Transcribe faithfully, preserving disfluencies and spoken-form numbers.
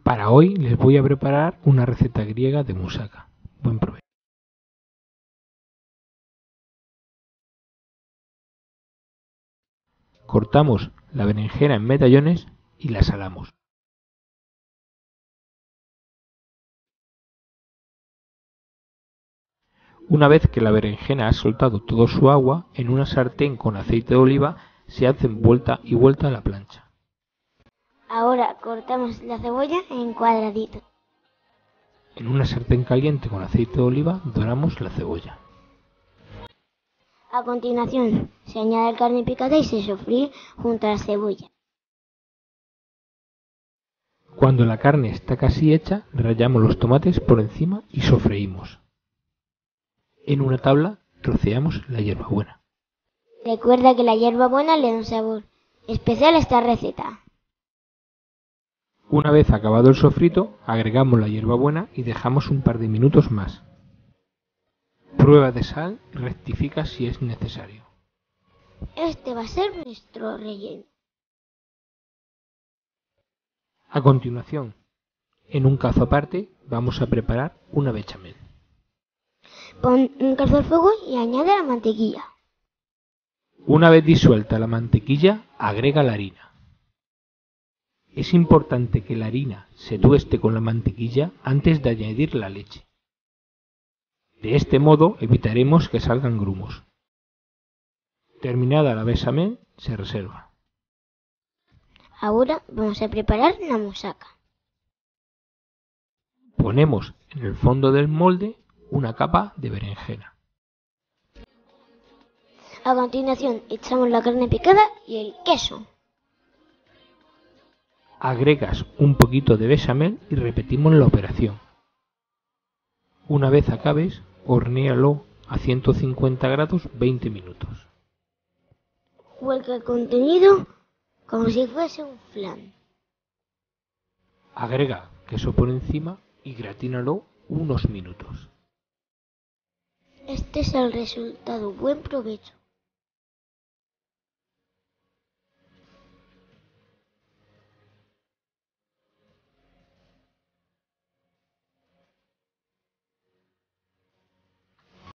Para hoy les voy a preparar una receta griega de moussaka. Buen provecho. Cortamos la berenjena en medallones y la salamos. Una vez que la berenjena ha soltado todo su agua, en una sartén con aceite de oliva se hacen vuelta y vuelta a la plancha. Ahora cortamos la cebolla en cuadraditos. En una sartén caliente con aceite de oliva doramos la cebolla. A continuación se añade la carne picada y se sofríe junto a la cebolla. Cuando la carne está casi hecha, rallamos los tomates por encima y sofreímos. En una tabla troceamos la hierbabuena. Recuerda que la hierbabuena le da un sabor especial a esta receta. Una vez acabado el sofrito, agregamos la hierbabuena y dejamos un par de minutos más. Prueba de sal y rectifica si es necesario. Este va a ser nuestro relleno. A continuación, en un cazo aparte, vamos a preparar una bechamel. Pon un cazo al fuego y añade la mantequilla. Una vez disuelta la mantequilla, agrega la harina. Es importante que la harina se tueste con la mantequilla antes de añadir la leche. De este modo evitaremos que salgan grumos. Terminada la bechamel, se reserva. Ahora vamos a preparar la moussaka. Ponemos en el fondo del molde una capa de berenjena. A continuación echamos la carne picada y el queso. Agregas un poquito de bechamel y repetimos la operación. Una vez acabes, hornéalo a ciento cincuenta grados veinte minutos. Vuelca el contenido como si fuese un flan. Agrega queso por encima y gratínalo unos minutos. Este es el resultado. Buen provecho.